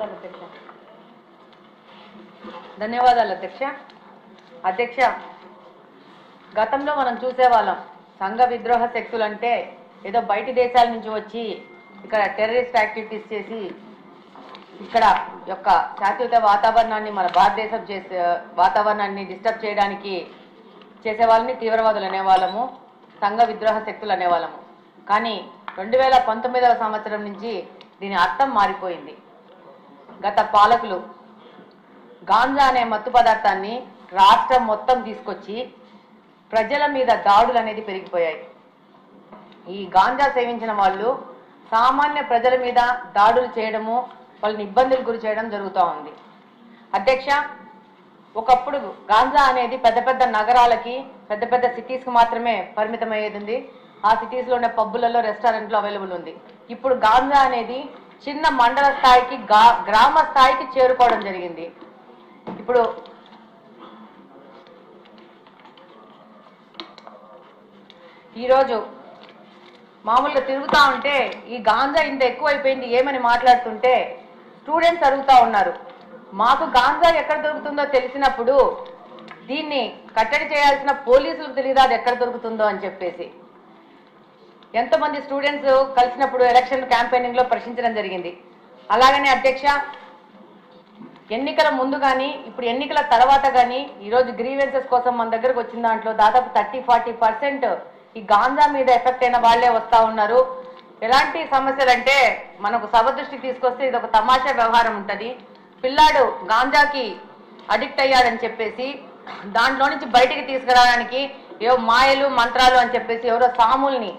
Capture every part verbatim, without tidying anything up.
నమస్కారం అధ్యక్ష. ధన్యవాదాలు అధ్యక్ష. అధ్యక్ష, గతంలో మనం చూసేవాళ్ళం సంఘ విద్రోహ శక్తులు అంటే ఏదో బయటి దేశాల నుంచి వచ్చి ఇక్కడ టెర్రరిస్ట్ యాక్టివిటీస్ చేసి ఇక్కడ యొక్క శాశ్వత వాతావరణాన్ని మన భారతదేశం చేసే వాతావరణాన్ని డిస్టర్బ్ చేయడానికి చేసే వాళ్ళని తీవ్రవాదులు అనేవాళ్ళము, సంఘ విద్రోహ శక్తులు అనేవాళ్ళము. కానీ రెండు వేల పంతొమ్మిదవ సంవత్సరం నుంచి దీని అర్థం మారిపోయింది. గత పాలకులు గాంజా అనే మత్తు పదార్థాన్ని రాష్ట్రం మొత్తం తీసుకొచ్చి ప్రజల మీద దాడులు అనేది పెరిగిపోయాయి. ఈ గాంజా సేవించిన వాళ్ళు సామాన్య ప్రజల మీద దాడులు చేయడము, వాళ్ళని ఇబ్బందులు గురి చేయడం జరుగుతూ ఉంది. అధ్యక్ష, ఒకప్పుడు గాంజా అనేది పెద్ద పెద్ద నగరాలకి, పెద్ద పెద్ద సిటీస్కి మాత్రమే పరిమితం అయ్యేది ఉంది. ఆ సిటీస్లో ఉన్న పబ్బులలో, రెస్టారెంట్లో అవైలబుల్ ఉంది. ఇప్పుడు గాంజా అనేది చిన్న మండల స్థాయికి, గ్రామ స్థాయికి చేరుకోవడం జరిగింది. ఇప్పుడు ఈరోజు మామూలుగా తిరుగుతూ ఉంటే ఈ గాంజా ఇంత ఎక్కువైపోయింది ఏమని మాట్లాడుతుంటే స్టూడెంట్స్ అడుగుతూ ఉన్నారు, మాకు గాంజా ఎక్కడ దొరుకుతుందో తెలిసినప్పుడు దీన్ని కట్టడి చేయాల్సిన పోలీసులకు తెలియదు అది ఎక్కడ దొరుకుతుందో అని చెప్పేసి. ఎంతోమంది స్టూడెంట్స్ కలిసినప్పుడు ఎలక్షన్ క్యాంపెయినింగ్లో ప్రశ్నించడం జరిగింది. అలాగనే అధ్యక్ష, ఎన్నికల ముందు కానీ ఇప్పుడు ఎన్నికల తర్వాత కానీ ఈరోజు గ్రీవెన్సెస్ కోసం మన దగ్గరకు వచ్చిన దాంట్లో దాదాపు థర్టీ ఫార్టీ పర్సెంట్ ఈ గాంజా మీద ఎఫెక్ట్ అయిన వాళ్లే వస్తూ ఉన్నారు. ఎలాంటి సమస్యలు అంటే మనకు సభ దృష్టికి తీసుకొస్తే ఇది ఒక తమాషా వ్యవహారం ఉంటుంది. పిల్లాడు గాంజాకి అడిక్ట్ అయ్యాడని చెప్పేసి దాంట్లో నుంచి బయటికి తీసుకురావడానికి ఏవో మాయలు మంత్రాలు అని చెప్పేసి ఎవరో సాముల్ని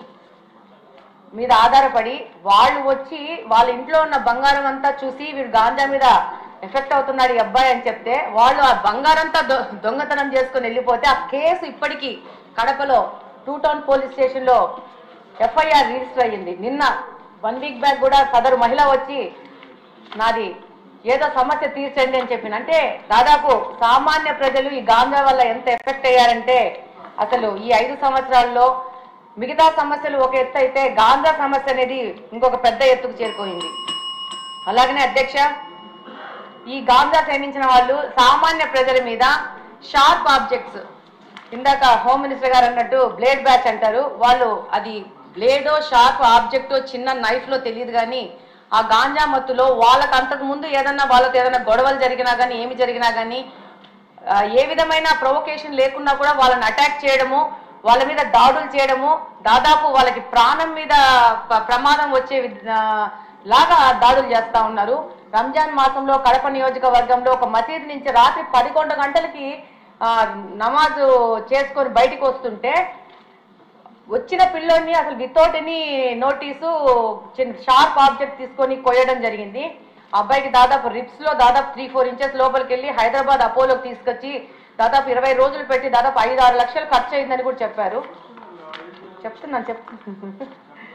మీద ఆధారపడి వాళ్ళు వచ్చి వాళ్ళ ఇంట్లో ఉన్న బంగారం అంతా చూసి వీడు గాంజా మీద ఎఫెక్ట్ అవుతున్నాడు ఈ అబ్బాయి అని చెప్తే వాళ్ళు ఆ బంగారంతా దొంగతనం చేసుకుని వెళ్ళిపోతే ఆ కేసు ఇప్పటికీ కడపలో టూ టౌన్ పోలీస్ స్టేషన్లో ఎఫ్ఐఆర్ రిజిస్టర్ అయ్యింది. నిన్న వన్ వీక్ బ్యాక్ కూడా సదరు మహిళ వచ్చి నాది ఏదో సమస్య తీర్చండి అని చెప్పిన. అంటే దాదాపు సామాన్య ప్రజలు ఈ గాంజా వల్ల ఎంత ఎఫెక్ట్ అయ్యారంటే అసలు ఈ ఐదు సంవత్సరాల్లో మిగతా సమస్యలు ఒక ఎత్తు అయితే గాంజా సమస్య అనేది ఇంకొక పెద్ద ఎత్తుకు చేరుకోయింది. అలాగనే అధ్యక్ష, ఈ గాంజా సేవించిన వాళ్ళు సామాన్య ప్రజల మీద షార్ప్ ఆబ్జెక్ట్స్, ఇందాక హోమ్ మినిస్టర్ గారు అన్నట్టు బ్లేడ్ బ్యాచ్ అంటారు, వాళ్ళు అది బ్లేడో షార్ప్ ఆబ్జెక్టో చిన్న నైఫ్లో తెలియదు కానీ ఆ గాంజా మత్తులో వాళ్ళకి అంతకు ముందు ఏదన్నా వాళ్ళతో ఏదైనా గొడవలు జరిగినా కానీ ఏమి జరిగినా కానీ ఏ విధమైన ప్రొవొకేషన్ లేకున్నా కూడా వాళ్ళని అటాక్ చేయడము, వాళ్ళ మీద దాడులు చేయడము, దాదాపు వాళ్ళకి ప్రాణం మీద ప్రమాదం వచ్చే లాగా దాడులు చేస్తూ ఉన్నారు. రంజాన్ మాసంలో కడప నియోజకవర్గంలో ఒక మసీద్ నుంచి రాత్రి పదకొండు గంటలకి నమాజు చేసుకొని బయటికి వస్తుంటే వచ్చిన పిల్లోడిని అసలు వితౌట్ ఎనీ నోటీసు చిన్న షార్ప్ ఆబ్జెక్ట్ తీసుకొని కొయ్యడం జరిగింది. అబ్బాయికి దాదాపు రిప్స్ లో దాదాపు త్రీ ఫోర్ ఇంచెస్ లోపలికి వెళ్ళి హైదరాబాద్ అపోలోకి తీసుకొచ్చి దాదాపు ఇరవై రోజులు పెట్టి దాదాపు ఐదు ఆరు లక్షలు ఖర్చు అయిందని కూడా చెప్పారు. చెప్తున్నాను చెప్తున్నాను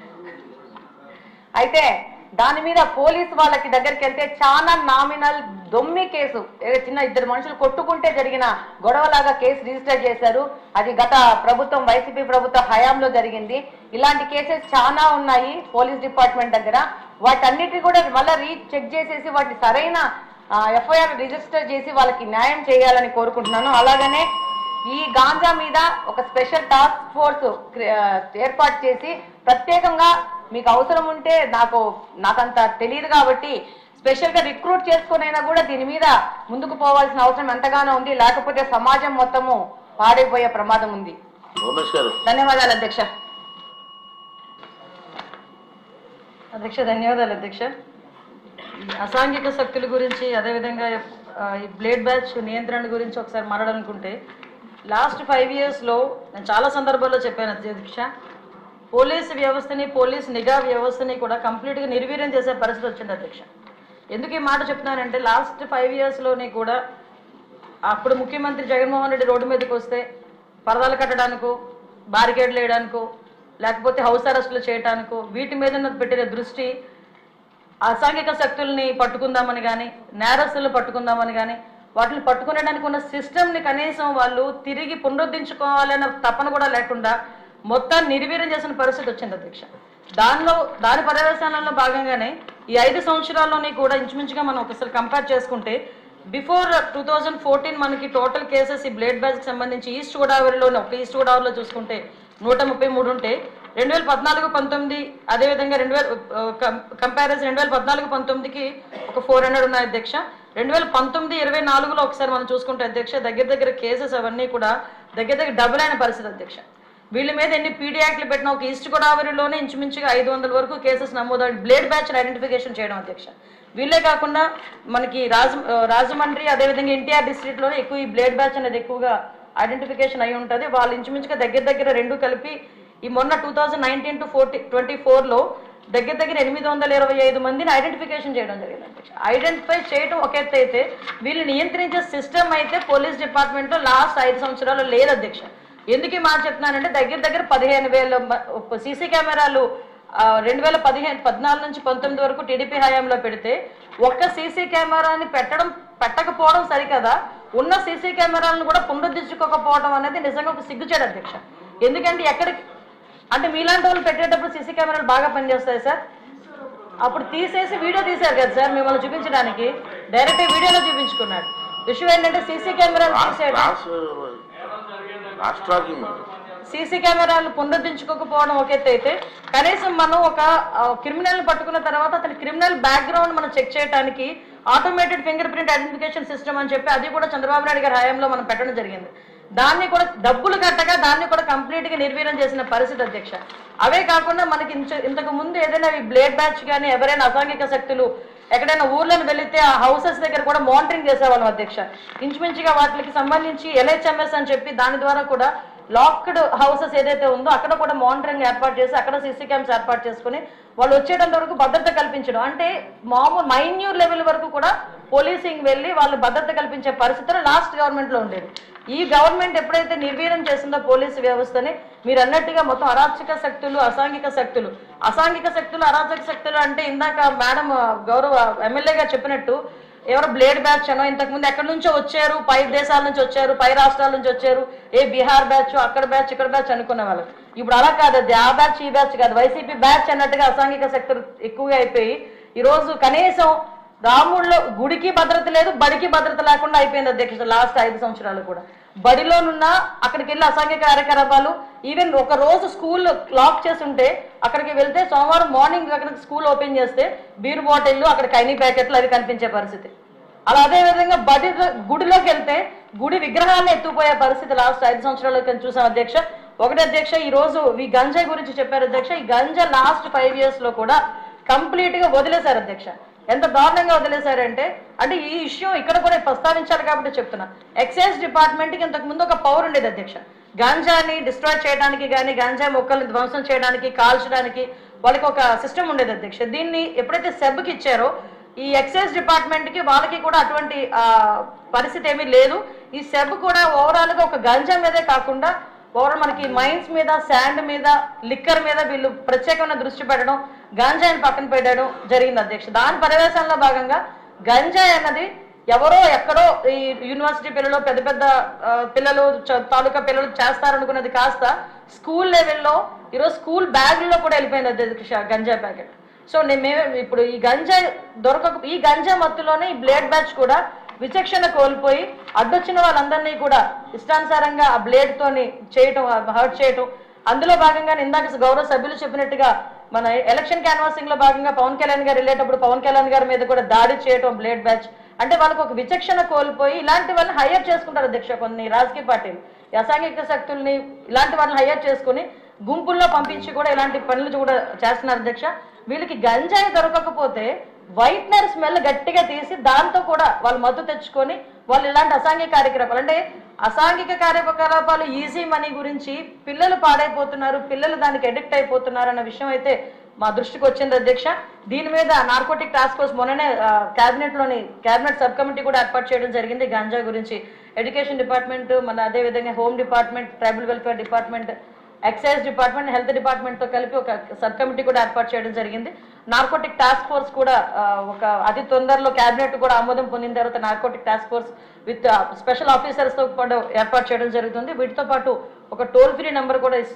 అయితే దాని మీద పోలీసు వాళ్ళకి దగ్గరికి వెళ్తే చాలా నామినల్ దొమ్మి కేసు, చిన్న ఇద్దరు మనుషులు కొట్టుకుంటే జరిగిన గొడవలాగా కేసు రిజిస్టర్ చేశారు. అది గత ప్రభుత్వం వైసీపీ ప్రభుత్వ హయాంలో జరిగింది. ఇలాంటి కేసెస్ చాలా ఉన్నాయి పోలీస్ డిపార్ట్మెంట్ దగ్గర. వాటన్నిటిని కూడా మళ్ళీ రీ చెక్ చేసేసి వాటిని సరైన ఎఫ్ఐఆర్ రిజిస్టర్ చేసి వాళ్ళకి న్యాయం చేయాలని కోరుకుంటున్నాను. అలాగనే ఈ గాంజా మీద ఒక స్పెషల్ టాస్క్ ఫోర్స్ ఏర్పాటు చేసి ప్రత్యేకంగా మీకు అవసరం ఉంటే నాకు నాకంత తెలియదు కాబట్టి స్పెషల్గా రిక్రూట్ చేసుకునైనా కూడా దీని మీద ముందుకు పోవాల్సిన అవసరం ఎంతగానో ఉంది. లేకపోతే సమాజం మొత్తము పాడైపోయే ప్రమాదం ఉంది. ధన్యవాదాలు అధ్యక్ష. అధ్యక్ష ధన్యవాదాలు అధ్యక్ష. అసాంఘిక శక్తుల గురించి అదేవిధంగా ఈ బ్లేడ్ బ్యాచ్ నియంత్రణ గురించి ఒకసారి మాట్లాడాలనుకుంటే లాస్ట్ ఫైవ్ ఇయర్స్లో నేను చాలా సందర్భాల్లో చెప్పాను అధ్యక్ష, పోలీసు వ్యవస్థని పోలీస్ నిఘా వ్యవస్థని కూడా కంప్లీట్గా నిర్వీర్యం చేసే పరిస్థితి వచ్చింది అధ్యక్ష. ఎందుకు ఈ మాట చెప్తున్నానంటే లాస్ట్ ఫైవ్ ఇయర్స్లోని కూడా అప్పుడు ముఖ్యమంత్రి జగన్మోహన్ రెడ్డి రోడ్డు మీదకి వస్తే పరదాలు కట్టడానికో బారికేడ్లు వేయడానికో లేకపోతే హౌస్ అరెస్టులు చేయడానికో వీటి మీద పెట్టిన దృష్టి అసాంఘిక శక్తుల్ని పట్టుకుందామని కానీ నేరస్తులను పట్టుకుందామని కానీ వాటిని పట్టుకునేడానికి ఉన్న సిస్టమ్ని కనీసం వాళ్ళు తిరిగి పునరుద్ధరించుకోవాలన్న తపన కూడా లేకుండా మొత్తం నిర్వీర్యం చేసిన పరిస్థితి వచ్చింది అధ్యక్ష. దానిలో దాని పర్యవసానంలో భాగంగానే ఈ ఐదు సంవత్సరాల్లోనే కూడా ఇంచుమించుగా మనం ఒకసారి కంపేర్ చేసుకుంటే బిఫోర్ టూ థౌజండ్ ఫోర్టీన్ మనకి టోటల్ కేసెస్ ఈ బ్లేడ్ బ్యాచ్కి సంబంధించి ఈస్ట్ గోదావరిలోనే ఒక ఈస్ట్ గోదావరిలో చూసుకుంటే నూట ముప్పై మూడు ఉంటే రెండు వేల పద్నాలుగు పంతొమ్మిది అదేవిధంగా రెండు వేల కంపారిజన్ రెండు వేల పద్నాలుగు పంతొమ్మిదికి ఒక ఫోర్ హండ్రెడ్ ఉన్నాయి అధ్యక్ష. రెండు వేల పంతొమ్మిది ఇరవై నాలుగులో ఒకసారి మనం చూసుకుంటే అధ్యక్ష దగ్గర దగ్గర కేసెస్ అవన్నీ కూడా దగ్గర దగ్గర డబుల్ అయిన పరిస్థితి అధ్యక్ష. వీళ్ళ మీద ఎన్ని పీడీ యాక్ట్లు పెట్టినా ఒక ఈస్ట్ గోదావరిలోనే ఇంచుమించుగా ఐదు వందల వరకు కేసెస్ నమోదు బ్లేడ్ బ్యాచ్ ఐడెంటిఫికేషన్ చేయడం అధ్యక్ష. వీళ్ళే కాకుండా మనకి రాజ రాజమండ్రి అదేవిధంగా ఎన్టీఆర్ డిస్ట్రిక్ట్లోనే ఎక్కువ ఈ బ్లేడ్ బ్యాచ్ అనేది ఎక్కువగా ఐడెంటిఫికేషన్ అయి ఉంటుంది. వాళ్ళు ఇంచుమించుగా దగ్గర దగ్గర రెండు కలిపి ఈ మొన్న two thousand nineteen to forty twenty ఫోర్లో దగ్గర దగ్గర ఎనిమిది వందల ఇరవై ఐదు మందిని ఐడెంటిఫికేషన్ చేయడం జరిగింది అధ్యక్ష. ఐడెంటిఫై చేయడం ఒక ఎత్తు అయితే వీళ్ళు నియంత్రించే సిస్టమ్ అయితే పోలీస్ డిపార్ట్మెంట్లో లాస్ట్ ఐదు సంవత్సరాలు లేదు అధ్యక్ష. ఎందుకు ఈ మాట చెప్తున్నానంటే దగ్గర దగ్గర పదిహేను వేల సీసీ కెమెరాలు రెండు వేల పదిహేను పద్నాలుగు నుంచి పంతొమ్మిది వరకు టీడీపీ హయాంలో పెడితే ఒక్క సీసీ కెమెరాని పెట్టడం పెట్టకపోవడం సరికదా ఉన్న సీసీ కెమెరాలను కూడా పునరుద్ధరించుకోకపోవడం అనేది నిజంగా ఒక సిగ్గుచేడు అధ్యక్ష. ఎందుకంటే ఎక్కడికి అంటే మీలాంటి వాళ్ళు పెట్టేటప్పుడు సీసీ కెమెరాలు బాగా పనిచేస్తాయి సార్. అప్పుడు తీసేసి వీడియో తీశారు కదా సార్ మిమ్మల్ని చూపించడానికి, డైరెక్ట్ వీడియోలో చూపించుకున్నాడు. విషయం ఏంటంటే సీసీ కెమెరాలు తీసేయడం సీసీ కెమెరాలు పునరుద్ధరించుకోకపోవడం ఒక ఎత్తు అయితే కనీసం మనం ఒక క్రిమినల్ పట్టుకున్న తర్వాత అతని క్రిమినల్ బ్యాక్గ్రౌండ్ మనం చెక్ చేయడానికి automated finger print identification system అని చెప్పి అది కూడా చంద్రబాబు నాయుడు గారి హయాంలో మనం పెట్టడం జరిగింది. దాన్ని కూడా డబ్బులు కట్టగా దాన్ని కూడా కంప్లీట్ గా నిర్వీర్యం చేసిన పరిస్థితి అధ్యక్ష. అవే కాకుండా మనకి ఇంతకు ముందు ఏదైనా ఈ బ్లేడ్ బ్యాచ్ కానీ ఎవరైనా అసాంఘిక శక్తులు ఎక్కడైనా ఊర్లను వెళితే ఆ హౌసెస్ దగ్గర కూడా మానిటరింగ్ చేసేవాళ్ళం అధ్యక్ష. ఇంచుమించుగా వాటికి సంబంధించి ఎల్హెచ్ఎంఎస్ అని చెప్పి దాని ద్వారా కూడా లాక్డ్ హౌసెస్ ఏదైతే ఉందో అక్కడ కూడా మానిటరింగ్ ఏర్పాటు చేసి అక్కడ సీసీ క్యామ్స్ ఏర్పాటు చేసుకుని వాళ్ళు వచ్చేటంత వరకు భద్రత కల్పించడం, అంటే మామూలు మైన్యూర్ లెవెల్ వరకు కూడా పోలీసింగ్ వెళ్ళి వాళ్ళు భద్రత కల్పించే పరిస్థితులు లాస్ట్ గవర్నమెంట్ లో ఉండేది. ఈ గవర్నమెంట్ ఎప్పుడైతే నిర్వీర్యం చేసిందో పోలీసు వ్యవస్థని మీరు అన్నట్టుగా మొత్తం అరాచక శక్తులు అసాంఘిక శక్తులు అసాంఘిక శక్తులు అరాచక శక్తులు అంటే ఇందాక మేడం గౌరవ ఎమ్మెల్యేగా చెప్పినట్టు ఎవరో బ్లేడ్ బ్యాచ్ అనో ఇంతకుముందు ఎక్కడి నుంచో వచ్చారు, పై దేశాల నుంచి వచ్చారు, పై రాష్ట్రాల నుంచి వచ్చారు, ఏ బీహార్ బ్యాచ్ అక్కడ బ్యాచ్ ఇక్కడ బ్యాచ్ అనుకునే వాళ్ళు. ఇప్పుడు అలా కాదు, అది ఆ బ్యాచ్ ఈ బ్యాచ్ కాదు, వైసీపీ బ్యాచ్ అన్నట్టుగా అసాంఘిక శక్తులు ఎక్కువగా అయిపోయి ఈరోజు కనీసం రాముడిలో గుడికి భద్రత లేదు, బడికి భద్రత లేకుండా అయిపోయింది అధ్యక్ష. లాస్ట్ ఐదు సంవత్సరాలు కూడా బడిలోనున్న అక్కడికి వెళ్ళి అసాంఘిక కార్యకలాపాలు, ఈవెన్ ఒక రోజు స్కూల్ లాక్ చేసి ఉంటే అక్కడికి వెళ్తే సోమవారం మార్నింగ్ అక్కడికి స్కూల్ ఓపెన్ చేస్తే బీర్ బాటిల్లు అక్కడ కైనీ ప్యాకెట్లు అవి కనిపించే పరిస్థితి. అలా అదే విధంగా బడి గుడిలోకి వెళ్తే గుడి విగ్రహాలను ఎత్తుపోయే పరిస్థితి లాస్ట్ ఐదు సంవత్సరాలు చూసాం అధ్యక్ష. ఒకటి అధ్యక్ష, ఈ రోజు ఈ గంజాయి గురించి చెప్పారు అధ్యక్ష. ఈ గంజా లాస్ట్ ఫైవ్ ఇయర్స్ లో కూడా కంప్లీట్ గా వదిలేశారు అధ్యక్ష. ఎంత దారుణంగా వదిలేశారంటే అంటే ఈ ఇష్యూ ఇక్కడ కూడా ప్రస్తావించాలి కాబట్టి చెప్తున్నా. ఎక్సైజ్ డిపార్ట్మెంట్కి ఇంతకు ముందు ఒక పవర్ ఉండేది అధ్యక్ష, గాంజాని డిస్ట్రాయ్ చేయడానికి కానీ గాంజా మొక్కల్ని ధ్వంసం చేయడానికి కాల్చడానికి వాళ్ళకి ఒక సిస్టమ్ ఉండేది అధ్యక్ష. దీన్ని ఎప్పుడైతే సెబ్కి ఇచ్చారో ఈ ఎక్సైజ్ డిపార్ట్మెంట్కి వాళ్ళకి కూడా అటువంటి పరిస్థితి ఏమీ లేదు. ఈ సెబ్ కూడా ఓవరాల్గా ఒక గంజా మీదే కాకుండా ఓవరాల్ మనకి మైన్స్ మీద శాండ్ మీద లిక్కర్ మీద వీళ్ళు ప్రత్యేకమైన దృష్టి పెట్టడం, గంజాయిని పక్కన పెట్టడం జరిగింది అధ్యక్ష. దాని పర్యవేక్షణలో భాగంగా గంజాయి అన్నది ఎవరో ఎక్కడో ఈ యూనివర్సిటీ పిల్లలు పెద్ద పెద్ద పిల్లలు తాలూకా పిల్లలు చేస్తారనుకున్నది కాస్త స్కూల్ లెవెల్లో ఈరోజు స్కూల్ బ్యాగ్లో కూడా వెళ్ళిపోయింది అధ్యక్ష గంజాయి ప్యాకెట్. సో నేను మేము ఇప్పుడు ఈ గంజాయి దొరక ఈ గంజాయి మత్తులోనే ఈ బ్లేడ్ బ్యాచ్ కూడా విచక్షణ కోల్పోయి అడ్డొచ్చిన వాళ్ళందరినీ కూడా ఇష్టానుసారంగా ఆ బ్లేడ్ తోని చేయటం, హర్ట్ చేయటం. అందులో భాగంగా ఇందాక గౌరవ సభ్యులు చెప్పినట్టుగా మన ఎలక్షన్ క్యాన్వాసింగ్ లో భాగంగా పవన్ కళ్యాణ్ గారు వెళ్ళేటప్పుడు పవన్ కళ్యాణ్ గారి మీద కూడా దాడి చేయటం బ్లేడ్ బ్యాచ్. అంటే వాళ్ళకి ఒక విచక్షణ కోల్పోయి ఇలాంటి వాళ్ళని హైయర్ చేసుకుంటారు అధ్యక్ష. కొన్ని రాజకీయ పార్టీలు అసాంఘిక శక్తుల్ని ఇలాంటి వాళ్ళని హైయర్ చేసుకుని గుంపుల్లో పంపించి కూడా ఇలాంటి పనులు కూడా చేస్తున్నారు అధ్యక్ష. వీళ్ళకి గంజాయి దొరకకపోతే వైట్నర్ స్మెల్ గట్టిగా తీసి దాంతో కూడా వాళ్ళు మత్తు తెచ్చుకొని వాళ్ళు ఇలాంటి అసాంఘిక కార్యకలాపాలు అంటే అసాంఘిక కార్యకలాపాలు ఈజీ మనీ గురించి పిల్లలు పాడైపోతున్నారు, పిల్లలు దానికి అడిక్ట్ అయిపోతున్నారు అన్న విషయం అయితే మా దృష్టికి వచ్చింది అధ్యక్ష. దీని మీద నార్కోటిక్ టాస్క్ ఫోర్స్ మొన్ననే క్యాబినెట్ లోని క్యాబినెట్ సబ్ కమిటీ కూడా ఏర్పాటు చేయడం జరిగింది గంజా గురించి. ఎడ్యుకేషన్ డిపార్ట్మెంట్, మన అదేవిధంగా home department, tribal welfare department, excise department, health department తో కలిపి ఒక సబ్ కమిటీ కూడా ఏర్పాటు చేయడం జరిగింది. నార్కోటిక్ టాస్క్ ఫోర్స్ కూడా ఒక అతి తొందరలో క్యాబినెట్ కూడా ఆమోదం పొందిన తర్వాత narcotic task force with special officers తో కూడా ఏర్పాటు చేయడం జరుగుతుంది. వీటితో పాటు ఒక టోల్ ఫ్రీ నెంబర్ కూడా ఇస్తున్నాం.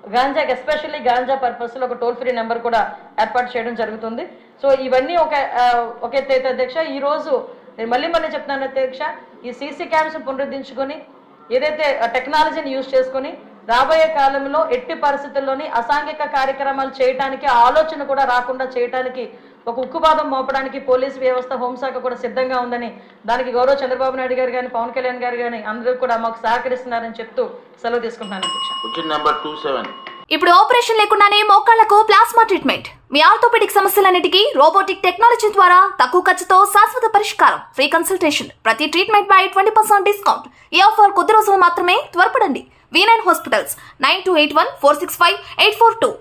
గాంజాకి ఎస్పెషల్లీ గాంజా పర్పస్లో ఒక టోల్ ఫ్రీ నెంబర్ కూడా ఏర్పాటు చేయడం జరుగుతుంది. సో ఇవన్నీ ఒక ఒక ఎత్తు అయితే అధ్యక్ష, ఈరోజు నేను మళ్ళీ మళ్ళీ చెప్తున్నాను అధ్యక్ష, ఈ సీసీ క్యామ్స్ పునరుద్ధరించుకొని ఏదైతే టెక్నాలజీని యూజ్ చేసుకొని రాబోయే కాలంలో ఎట్టి పరిస్థితుల్లోని అసాంఘిక కార్యక్రమాలు చేయడానికి ఆలోచన కూడా రాకుండా చేయడానికి ఒక ఉక్కుపాదం మోపడానికి పోలీసు వ్యవస్థ, హోంశాఖ కూడా సిద్ధంగా ఉందని, దానికి గౌరవ చంద్రబాబు నాయుడు గారు కానీ పవన్ కళ్యాణ్ గారు కానీ అందరూ కూడా మాకు సహకరిస్తున్నారని చెప్తూ సెలవు తీసుకుంటున్నాను అధ్యక్ష. ఇప్పుడు ఆపరేషన్ లేకుండానే మోకాళ్లకు ప్లాస్మా ట్రీట్మెంట్. మీ ఆర్థోపెడిక్ సమస్యలన్నిటికీ రోబోటిక్ టెక్నాలజీ ద్వారా తక్కువ ఖర్చుతో శాశ్వత పరిష్కారం. Free consultation. ప్రతి ట్రీట్మెంట్ పై ట్వంటీ పర్సెంట్ డిస్కౌంట్. ఈ ఆఫర్ కొద్ది రోజులు మాత్రమే. త్వరపడండి. V nine hospitals nine two eight one four six five eight four two.